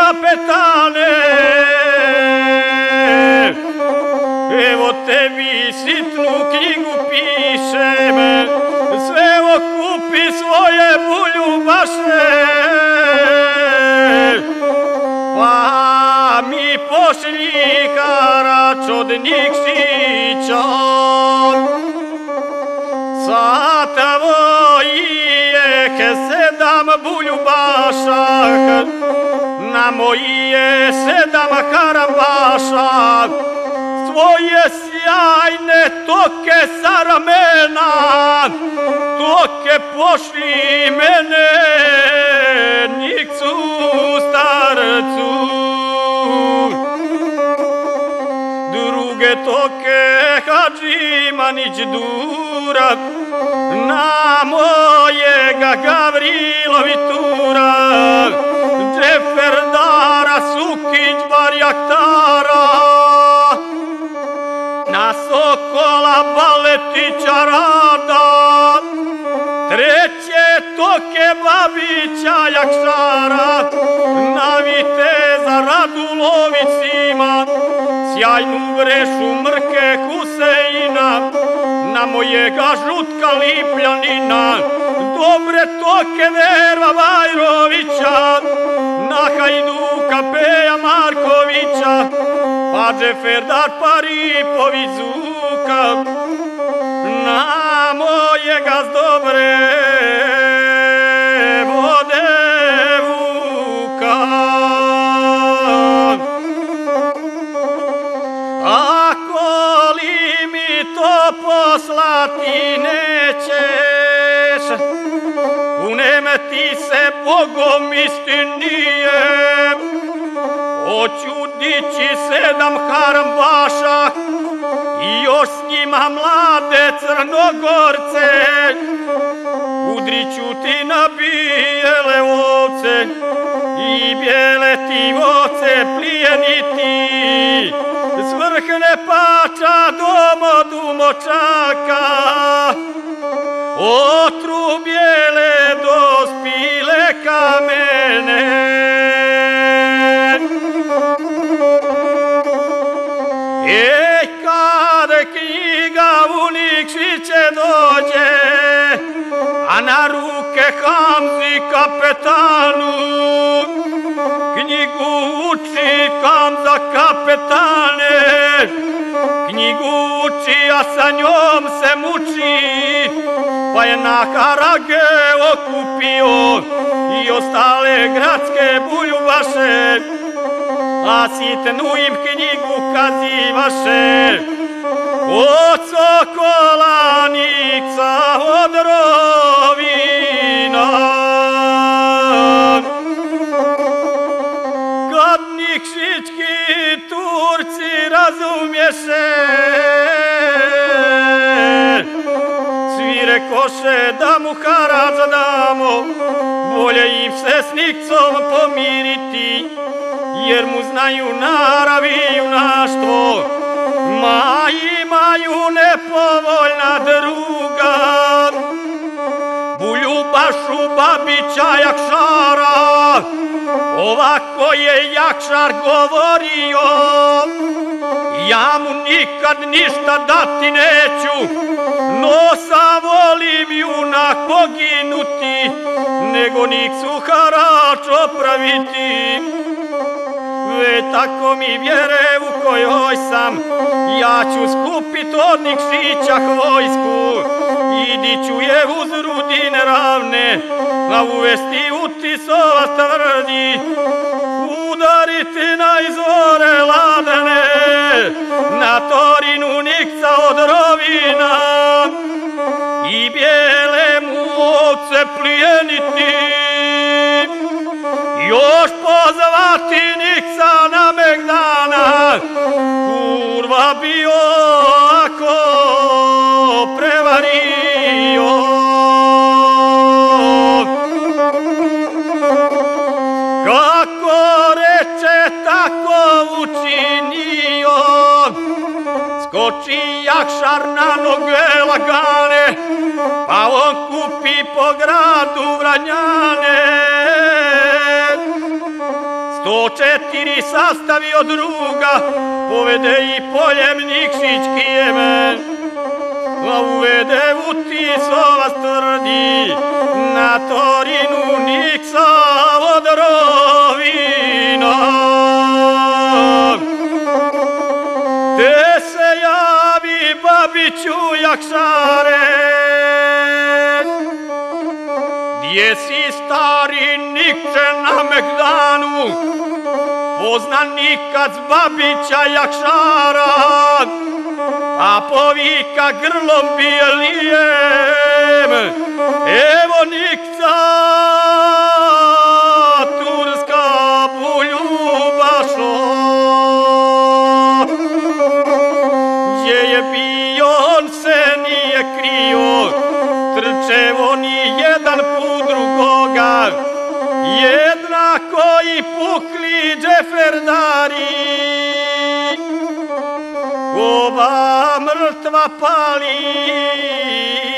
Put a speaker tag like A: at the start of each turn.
A: kapetane, evo tebi sitnu knjigu pišem, sve okupi svoje buljubaše, pa mi pošli harač od Nikšića. Sa tvojih 7 buljubaša, na mojije 7 harambaša, svoje sjajne toke sa ramena, toke pošli mene, Nikcu starcu. Druge toke Hadži Manić dura, na mojega Gavrilovi tura, Džeferdara Sukić Barjaktara, na Sokola Baletića Rada, treće toke Babića Jakšara, na viteza Radulovicima, sjajnu vrešu Mrke Huseina, na mojega Žutka Lipljanina, dobre toke Verva Vajrovića, na Hajduka Peja Markovića, pa Džeferdar Paripović Zuka, na mojega dobre vode Vuka. Ako li mi to poslati nećeš, kunem ti se Bogom istinije, hoću dići 7 harambaša i još s njima mlade Crnogorce, udriću ti na bijele ovce i bijele ti ovce plijeniti, s vrhne pača do Modumočaka, otru bijele dospile kamene. Ej, kad knjiga u Nikšiće dođe, a na ruke Hamzi kapetanu, knjigu uči Hamza kapetane, knjigu uči, a sa njom se muči, pa je na harage okupio i ostale gradske buljubaše, a sitnu im knjigu kazivaše, od Sokola Nikca od Rovina. Kad nikšićki Turci razumješe, svi rekoše da mu harač damo, bolje im se s Nikcom pomiriti, jer mu znaju narav i junaštvo, ma imaju nepovoljna druga. Buljubašu Babića Jakšara, ovako je Jakšar govorio, ja mu nikad ništa dati neću, no sa volim junak poginuti, nego Nikcu harač opraviti. Već tako mi vjere u kojoj sam, ja ću skupit od Nikšića vojsku, idiću je uz rudine ravne, a uvesti u Tisova tvrdi, udariti na izvore ladane, na Torinu Nikca od Rovina i bijele mu ovce plijeniti, još pozvati Nikca na Megdana, kurva bio ako prevario. Kako reče, tako učinio, skoči Jakšar na noge lagane, pa on kupi po gradu Vranjane. 104 sastavio druga, povede i poljem Nikšić Kijeme, a uvede u Tisova strdi, na Torinu Niksa od Rovina. Te se javi Babiću Jakšare, gdje si stari Nikče na Megdanu, poznanika z Babića Jakšara, a povika grlom bijelijem, evo Nikca, turska buljubašo. Gdje je bio, on se nije krio, trčevo ni jedan put drugoga, jednako i pukli džeferdari, oba mrtva pali.